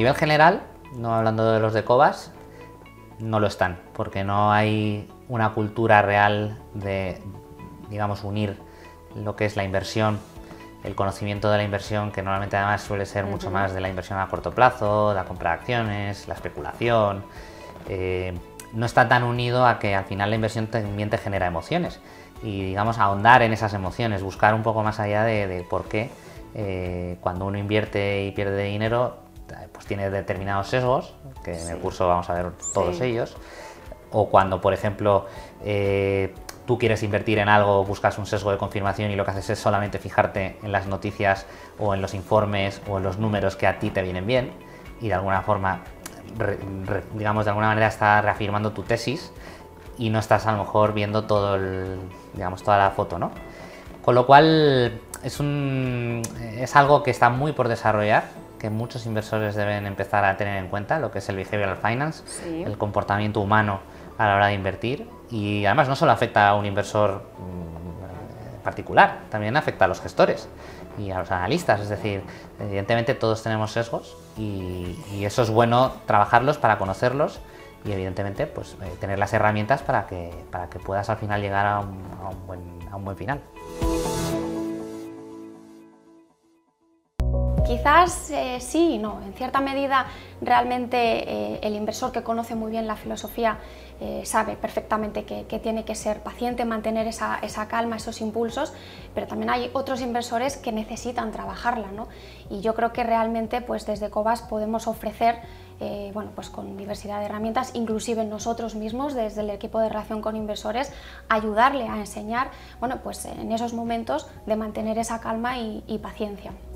nivel general, no hablando de los de Cobas, no lo están, porque no hay una cultura real de, digamos, unir lo que es la inversión, el conocimiento de la inversión, que normalmente además suele ser mucho más de la inversión a corto plazo, la compra de acciones, la especulación. No está tan unido a que al final la inversión también te genera emociones y, digamos, ahondar en esas emociones, buscar un poco más allá de por qué cuando uno invierte y pierde dinero, pues tiene determinados sesgos, que en el curso vamos a ver todos ellos, o cuando, por ejemplo, tú quieres invertir en algo, buscas un sesgo de confirmación y lo que haces es solamente fijarte en las noticias o en los informes o en los números que a ti te vienen bien y de alguna forma, digamos, de alguna manera está reafirmando tu tesis y no estás a lo mejor viendo todo digamos, toda la foto, ¿no? Con lo cual es algo que está muy por desarrollar, que muchos inversores deben empezar a tener en cuenta, lo que es el behavioral finance, el comportamiento humano a la hora de invertir. Y además no solo afecta a un inversor particular, también afecta a los gestores y a los analistas. Es decir, evidentemente todos tenemos sesgos y eso es bueno trabajarlos para conocerlos y evidentemente pues, tener las herramientas para que puedas al final llegar a un buen final. Quizás sí y no. En cierta medida, realmente el inversor que conoce muy bien la filosofía sabe perfectamente que tiene que ser paciente, mantener esa calma, esos impulsos, pero también hay otros inversores que necesitan trabajarla, ¿no? Y yo creo que realmente pues, desde Cobas podemos ofrecer bueno, pues con diversidad de herramientas, inclusive nosotros mismos, desde el equipo de relación con inversores, ayudarle a enseñar, bueno, pues en esos momentos de mantener esa calma y paciencia.